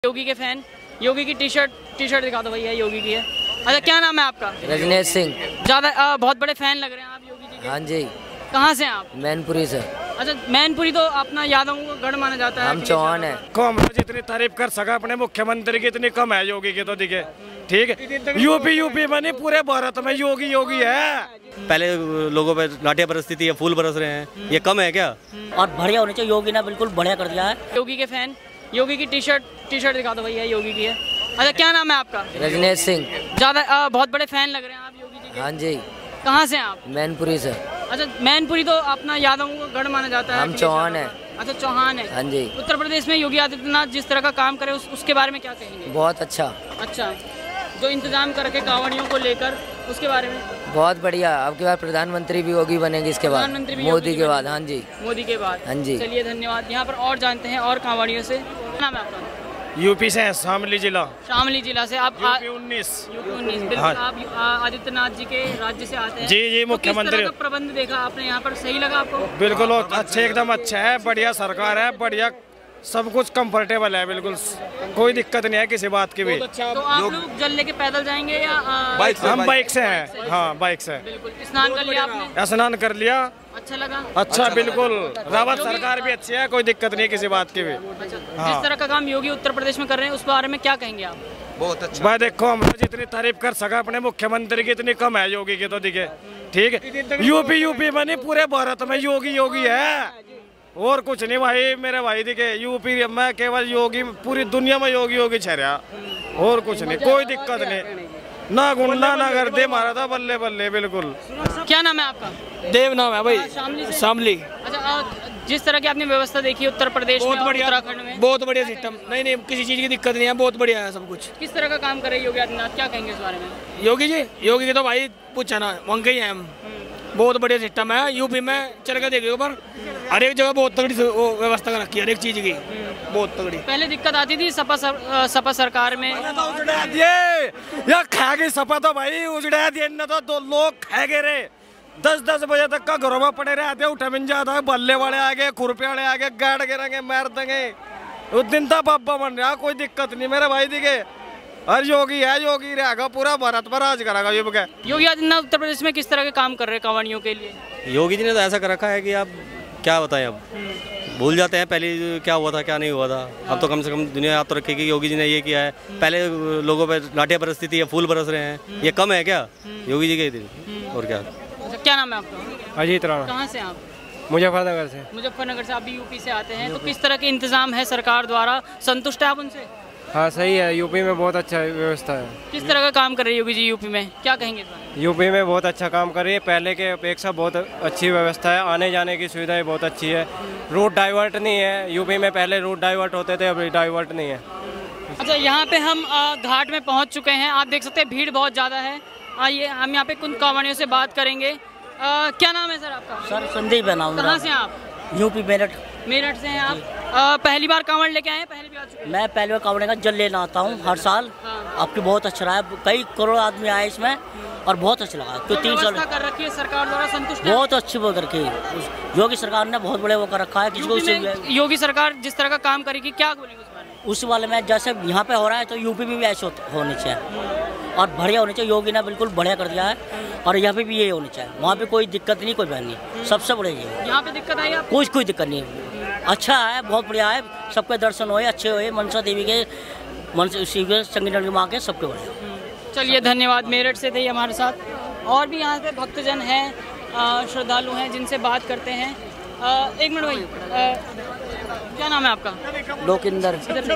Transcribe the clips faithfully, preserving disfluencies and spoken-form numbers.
योगी के फैन, योगी की T shirt T shirt दिखा दो भैया, योगी की है। अच्छा, क्या नाम है आपका? रजनीश सिंह। ज्यादा बहुत बड़े फैन लग रहे हैं आप योगी जी के। हाँ जी। कहाँ से हैं आप? मैनपुरी से। अच्छा, मैनपुरी तो अपना यादवों का गढ़ माना जाता है। हम चौहान है। कम जितनी तारीफ कर सका अपने मुख्यमंत्री की इतनी कम है योगी की, तो दिखे ठीक है। यूपी यूपी में नहीं, पूरे भारत में योगी योगी है। पहले लोगों पे लाठियां बरसती थी, फूल बरस रहे हैं, ये कम है क्या? और बढ़िया होने चाहिए, योगी ने बिल्कुल बढ़िया कर दिया है। योगी के फैन, योगी की टी शर्ट टी शर्ट दिखा दो भैया, योगी की है। अच्छा, क्या नाम है आपका? रजनीश सिंह। ज्यादा बहुत बड़े फैन लग रहे हैं आप योगी जी के। हाँ जी। कहाँ से हैं आप? मैनपुरी से। अच्छा, मैनपुरी तो अपना यादवों का गढ़ माना जाता है। हम चौहान है। अच्छा, चौहान है। हाँ जी। उत्तर प्रदेश में योगी आदित्यनाथ जिस तरह का काम करे उस, उसके बारे में क्या कहेंगे? बहुत अच्छा। अच्छा, जो इंतजाम करके कांवड़ियों को लेकर उसके बारे में? बहुत बढ़िया। अब के बाद प्रधानमंत्री भी योगी बनेंगे इसके बाद, मोदी के बाद। हाँ जी, मोदी के बाद। हाँ जी। चलिए, धन्यवाद। यहाँ पर और जानते हैं और कांवड़ियों से। क्या नाम है आपका? यूपी से है, शामली जिला। शामली जिला से आप? यूपी उन्नीस। यूपी उन्नीस, बिल्कुल। हाँ। आप आदित्यनाथ जी के राज्य से आते हैं। जी जी, मुख्यमंत्री। तो किस तरह का प्रबंध देखा आपने यहाँ पर, सही लगा आपको? बिल्कुल अच्छे, एकदम अच्छा है, बढ़िया सरकार है, बढ़िया सब कुछ कंफर्टेबल है, बिल्कुल कोई दिक्कत नहीं है किसी बात की भी। तो आप लोग जल लेके पैदल जाएंगे या बाइक से? हम बाइक से हैं। हाँ, बाइक से। बिल्कुल। स्नान कर लिया आपने? स्नान कर लिया। अच्छा लगा? अच्छा, बिल्कुल। रावत सरकार भी अच्छी है, कोई दिक्कत नहीं है किसी बात की भी। जिस तरह का काम योगी उत्तर प्रदेश में कर रहे हैं उस बारे में क्या कहेंगे आप? बहुत अच्छा। भाई देखो, हम जितनी तारीफ कर सका अपने मुख्यमंत्री की इतनी कम है योगी की, तो दिखे ठीक है। यूपी यूपी में नहीं, पूरे भारत में योगी योगी है, और कुछ नहीं भाई मेरे भाई। दिखे यूपी में केवल योगी, पूरी दुनिया में योगी योगी छरिया, और कुछ नहीं, कोई दिक्कत नहीं। ना गुंडा ना कर दे मारा था, बल्ले बल्ले। बिल्कुल। क्या नाम है आपका? देव नाम है भाई। शामली से? शामली। अच्छा, जिस तरह की आपने व्यवस्था देखी उत्तर प्रदेश में, उत्तराखंड में, बहुत बढ़िया सिस्टम। नहीं नहीं, किसी चीज की दिक्कत नहीं है, बहुत बढ़िया है सब कुछ। किस तरह का काम कर रहे हैं योगी आदित्यनाथ, क्या कहेंगे इस बारे में? योगी जी, योगी की तो भाई पूछा ना, वहीं ही है हम। बहुत बढ़िया सिस्टम है। यूपी में चल के देखिए, पर हर एक जगह बहुत तगड़ी व्यवस्था रखी है, हर एक चीज की बहुत तगड़ी। पहले दिक्कत आती थी सपा सर, सपा सरकार में। उजड़ा दिए या खा गई सपा, तो भाई उजड़ा दिए न, तो दो लोग खा गए रे। दस दस बजे तक का घरों में पड़े रहते, उठे मिल जाता है, बल्ले वाले आ गए, खुरपे वाले आ गए, गाड़ गिरेंगे, मार देंगे। उस दिन था बाबा बन रहा, कोई दिक्कत नहीं मेरे भाई। दिखे हर योगी है, योगी रहेगा, पूरा भारत पर राज करेगा युग के। योगी आदित्यनाथ उत्तर प्रदेश में किस तरह के काम कर रहे हैं कांवड़ियों के लिए? योगी जी ने तो ऐसा कर रखा है कि आप क्या बताएं, अब भूल जाते हैं पहले क्या हुआ था क्या नहीं हुआ था। अब तो कम से कम दुनिया याद तो रखे कि योगी जी ने ये किया है। पहले लोगों पे लाठियां बरसती थी, फूल बरस रहे हैं, ये कम है क्या? योगी जी के दिन। और क्या? क्या नाम है आपका? अजीत राणा। कहाँ से आप? मुजफ्फरनगर से। मुजफ्फरनगर से। आप भी यूपी से आते हैं, तो किस तरह के इंतजाम है सरकार द्वारा, संतुष्ट है आप उनसे? हाँ सही है, यूपी में बहुत अच्छा व्यवस्था है। किस तरह का काम कर रही है योगी जी यूपी में, क्या कहेंगे? यूपी में बहुत अच्छा काम कर रही है, पहले के अपेक्षा बहुत अच्छी व्यवस्था है, आने जाने की सुविधाएं बहुत अच्छी है। रूट डाइवर्ट नहीं है यूपी में, पहले रूट डाइवर्ट होते थे, अभी डाइवर्ट नहीं है। अच्छा, यहाँ पे हम घाट में पहुँच चुके हैं, आप देख सकते हैं भीड़ बहुत ज़्यादा है। आइए हम यहाँ पे कुछ कांवड़ियों से बात करेंगे। आ, क्या नाम है सर आपका? सर संदीप है नाम। कहाँ से आप? यूपी मेरठ। मेरठ से हैं आप? आ, पहली बार कांवड़ लेके आए हैं? पहले भी आ चुके हैं? मैं पहले बार कांवड़ का जल लेना आता हूँ हर साल। हाँ। आपकी बहुत अच्छा रहा है, कई करोड़ आदमी आए इसमें और बहुत अच्छा लगा। तो तीन साल कर रखी है सरकार द्वारा, संतुष्ट है? बहुत अच्छी वो करके योगी सरकार ने बहुत बड़े वो कर रखा है। किसी योगी सरकार जिस तरह का काम करेगी, क्या बोलेंगे उस बारे में? उस वाले में जैसे यहाँ पे हो रहा है तो यूपी में भी ऐसे होने चाहिए, और बढ़िया होने चाहिए। योगी ने बिल्कुल बढ़िया कर दिया है, और यहाँ पे भी ये होनी चाहिए। वहाँ पे कोई दिक्कत नहीं, कोई बहन नहीं, सबसे बड़े ये। यहाँ पे दिक्कत आई आपको? कुछ कोई दिक्कत नहीं, अच्छा है, बहुत बढ़िया है। सबके दर्शन हुए अच्छे हुए, मनसा देवी के, मनसा शिव के, संगीत माँ के, सबके बढ़िया। चलिए, धन्यवाद। मेरठ से थे हमारे साथ, और भी यहाँ पे भक्तजन हैं, श्रद्धालु हैं, जिनसे बात करते हैं। आ, एक मिनट भाई, आ, क्या नाम है आपका? लोकिंदर।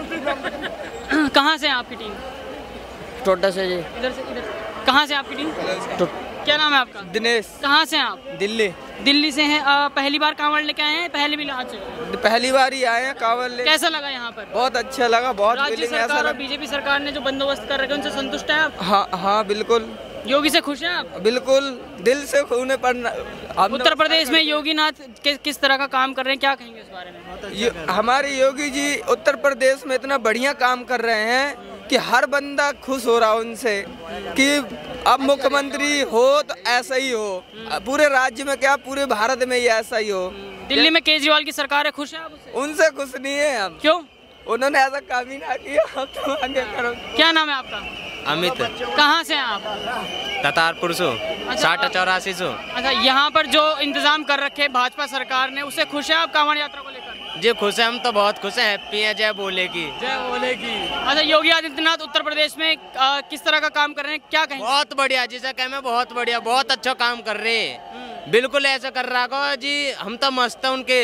कहाँ से है आपकी टीम? टोडा से जी। इधर से इधर। कहाँ से आपकी टीम? क्या नाम है आपका? दिनेश। कहाँ से हैं आप? दिल्ली। दिल्ली से हैं। आ, पहली बार कांवड़ लेके आए हैं? पहले भी आ चुके? पहली बार ही आए हैं कांवड़ ले। कैसा लगा यहाँ पर? बहुत अच्छा लगा, बहुत राज्य सरकार और बीजेपी सरकार ने जो बंदोबस्त कर रखे हैं, उनसे संतुष्ट है आप? हाँ हाँ बिल्कुल। योगी से खुश हैं आप? बिल्कुल, दिल से खूने पर। उत्तर प्रदेश में योगी नाथ किस तरह का काम कर रहे हैं, क्या कहेंगे इस बारे में? हमारे योगी जी उत्तर प्रदेश में इतना बढ़िया काम कर रहे हैं कि हर बंदा खुश हो रहा है उनसे, कि अब मुख्यमंत्री हो तो ऐसा ही हो, पूरे राज्य में क्या पूरे भारत में ही ऐसा ही हो। दिल्ली में केजरीवाल की सरकार है, खुश है आप उससे? उनसे खुश नहीं है हम। क्यों? उन्होंने ऐसा काम ही ना किया। अब तो आगे करो। क्या नाम है आपका? अमित। कहाँ से हैं आप? ततारपुर से। साठ चौरासी से। अच्छा, यहाँ पर जो इंतजाम कर रखे भाजपा सरकार ने, उससे खुश हैं आप कांवड़ यात्रा को लेकर? जी खुश है, हम तो बहुत खुश हैं, हैप्पी हैं। जय बोले की। जय बोले की। अच्छा, योगी आदित्यनाथ उत्तर प्रदेश में आ, किस तरह का काम कर रहे हैं, क्या कहेंगे? बहुत बढ़िया, जिसे कहें बहुत बढ़िया, बहुत अच्छा काम कर रहे हैं। बिल्कुल ऐसा कर रहा को जी, हम तो मस्त है उनके।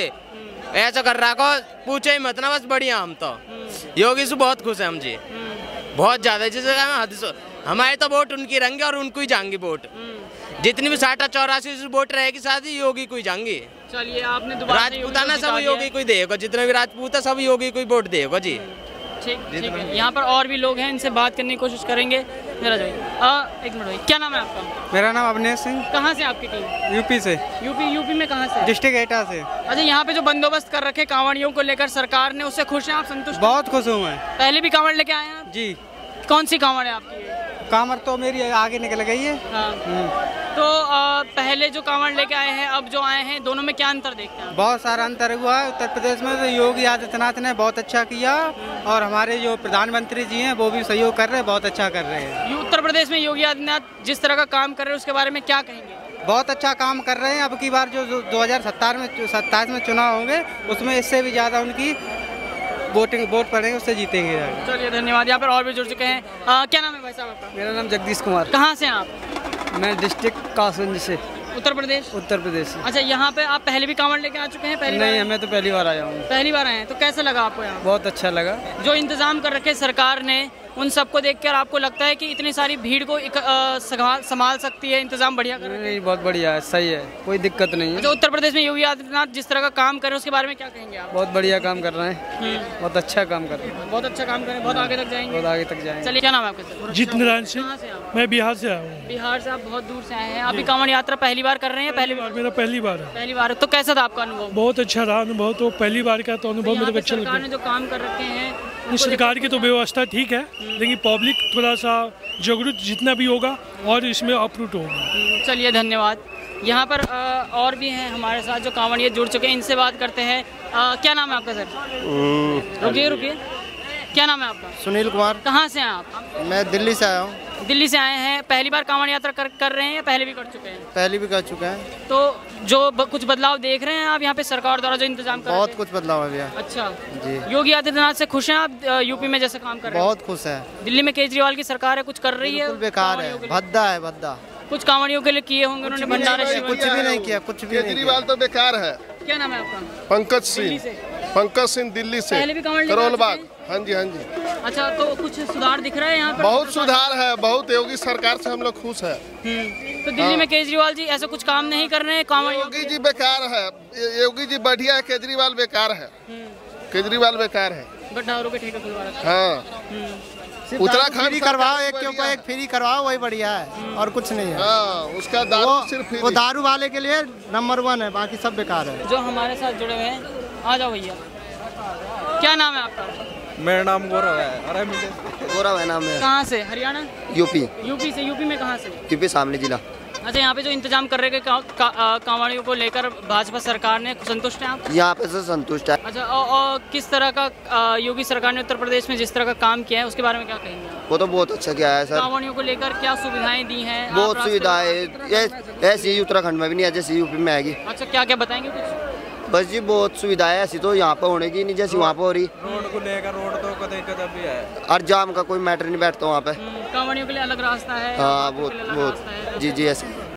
ऐसा कर रहा को पूछे ही मत ना, बस बढ़िया। हम तो योगी से बहुत खुश है हम जी, बहुत ज्यादा। जिसे हमारे तो वोट उनकी रहेंगे और उनको ही जाएंगे वोट। जितनी भी साठ चौरासी वोट रहेगी साथ ही योगी को ही जाएंगे। चलिए, आपने दोबारा राजपूताना सब योगी को ही देगा, जितने भी राजपूत है सब योगी को ही वोट देगा जी। ठीक ठीक है। यहाँ पर और भी लोग हैं, इनसे बात करने की कोशिश करेंगे। मेरा जो एक मिनट भाई, क्या नाम है आपका? मेरा नाम अवनेश सिंह। कहाँ से आपकी टीम? यूपी से। यूपी यूपी में कहाँ से? डिस्ट्रिक्ट एटा से। अच्छा, यहाँ पे जो बंदोबस्त कर रखे कांवड़ियों को लेकर सरकार ने, उससे खुश हैं आप, संतुष्ट? बहुत खुश हूँ मैं। पहले भी कांवड़ लेके आए हैं आप? जी। कौन सी कांवड़ है आपकी? कांवड़ तो मेरी आगे निकल गई है। हाँ। तो आ, पहले जो कांवड़ लेके आए हैं, अब जो आए हैं, दोनों में क्या अंतर देखते हैं? बहुत सारा अंतर हुआ है। उत्तर प्रदेश में तो योगी आदित्यनाथ ने बहुत अच्छा किया और हमारे जो प्रधानमंत्री जी हैं वो भी सहयोग कर रहे हैं, बहुत अच्छा कर रहे हैं। उत्तर प्रदेश में योगी आदित्यनाथ जिस तरह का काम कर रहे हैं, उसके बारे में क्या कहेंगे? बहुत अच्छा काम कर रहे हैं। अब की बार जो दो हजार सत्ताईस में सत्ताईस में चुनाव होंगे, उसमें इससे भी ज़्यादा उनकी वोटिंग वोट पड़ेंगे, उससे जीतेंगे। चलिए, धन्यवाद। यहाँ पर और भी जुड़ चुके हैं। आ, क्या नाम है भाई साहब आपका? मेरा नाम जगदीश कुमार। कहाँ से हैं आप? मैं डिस्ट्रिक्ट कासगंज से। उत्तर प्रदेश? उत्तर प्रदेश से। अच्छा, यहाँ पे आप पहले भी कांवड़ लेके आ चुके हैं? पहली नहीं, हमें तो पहली बार आया हूँ। पहली बार आए हैं, तो कैसा लगा आपको यहाँ? बहुत अच्छा लगा। जो इंतजाम कर रखे सरकार ने, उन सबको देखकर आपको लगता है कि इतनी सारी भीड़ को संभाल सकती है, इंतजाम बढ़िया कर रहे हैं? नहीं, बहुत बढ़िया है, सही है, कोई दिक्कत नहीं है। अच्छा, उत्तर प्रदेश में योगी आदित्यनाथ जिस तरह का काम कर रहे हैं, उसके बारे में क्या कहेंगे आप? बहुत बढ़िया काम कर रहे हैं, बहुत अच्छा काम कर रहे हैं। बहुत अच्छा काम कर रहे हैं, बहुत आगे तक जाएंगे। बहुत आगे तक जाएंगे। चलिए, क्या नाम है आपका? जीत नारायण सिंह। कहाँ से आप? मैं बिहार से आया हूँ। बिहार से आप बहुत दूर से आए हैं। आप कांवड़ यात्रा पहली बार कर रहे हैं? पहली बार? मेरा पहली बार है। पहली बार। तो कैसा था आपका अनुभव? बहुत अच्छा रहा अनुभव, तो पहली बार का तो अनुभव मेरे को अच्छा लगा। सरकार ने जो काम कर रखे हैं, सरकार की तो व्यवस्था ठीक है, लेकिन पब्लिक थोड़ा सा जागरूक जितना भी होगा और इसमें अप्रूट होगा। चलिए, धन्यवाद। यहाँ पर आ, और भी हैं हमारे साथ जो कांवड़िये जुड़ चुके हैं, इनसे बात करते हैं। आ, क्या नाम है आपका सर? रुकिए रुकिए, क्या नाम है आपका? सुनील कुमार। कहाँ से हैं आप? मैं दिल्ली से आया हूँ। दिल्ली से आए हैं। पहली बार कांवड़ यात्रा कर, कर रहे हैं या पहले भी कर चुके हैं? पहले भी कर चुके हैं। तो जो ब, कुछ बदलाव देख रहे हैं आप यहाँ पे सरकार द्वारा जो इंतजाम कर? बहुत कुछ बदलाव है भैया। अच्छा जी। योगी आदित्यनाथ से खुश हैं आप? यूपी में जैसे काम कर रहे हैं? बहुत खुश है। दिल्ली में केजरीवाल की सरकार है, कुछ कर रही है? बेकार है, भद्दा है, भद्दा। कुछ कांवड़ियों के लिए किए होंगे उन्होंने, भंडारे? कुछ भी नहीं किया, कुछ भी। केजरीवाल तो बेकार है। क्या नाम है आपका? पंकज सिंह। पंकज सिंह, दिल्ली से। पहले भी कांवड़ करोल बाग। हाँ जी, हाँ जी। अच्छा, तो कुछ सुधार दिख रहा है यहाँ पर? बहुत सुधार है, बहुत। योगी सरकार से हम लोग खुश है। तो दिल्ली में केजरीवाल जी ऐसा कुछ काम नहीं कर रहे हैं? कांवड़ योगी जी बेकार है, योगी जी बढ़िया है, केजरीवाल बेकार है। केजरीवाल बेकार है। गड्ढारों के ठेके खुलवा रहे हैं। हाँ, उत्तराखंड करवाओ, एक के ऊपर एक फ्री करवाओ, वही बढ़िया है और कुछ नहीं है। हाँ, उसका दारू सिर्फ वो दारू वाले के लिए नंबर वन है, बाकी सब बेकार है। जो हमारे साथ जुड़े हुए हैं, आ जाओ भैया। क्या नाम है आपका? मेरा नाम गौरव है। अरे गौरव है नाम है। कहाँ से? हरियाणा? यूपी। यूपी से? यूपी में कहाँ से? यूपी शामली जिला। अच्छा, यहाँ पे जो इंतजाम कर रहे हैं का, का, कांवड़ियों को लेकर भाजपा सरकार ने, संतुष्ट हैं आप? यहाँ पे से संतुष्ट है। अच्छा, और, और किस तरह का आ, योगी सरकार ने उत्तर प्रदेश में जिस तरह का काम किया है, उसके बारे में क्या कहेंगे? वो तो बहुत अच्छा किया है सर। कांवड़ियों को लेकर क्या सुविधाएं दी हैं? बहुत सुविधाएं ऐसी उत्तराखंड में भी नहीं है जैसी यूपी में आएगी। अच्छा, क्या क्या बताएंगे कुछ? बस जी, बहुत सुविधाएं ऐसी तो यहाँ पे होने की नहीं जैसी वहाँ पे हो रही। रोड को लेकर, रोड तो कदम कदम भी है और जाम का कोई मैटर नहीं बैठता वहाँ पे। कांवड़ियों के लिए अलग रास्ता है? हाँ, बहुत बहुत। जी जी, ऐसे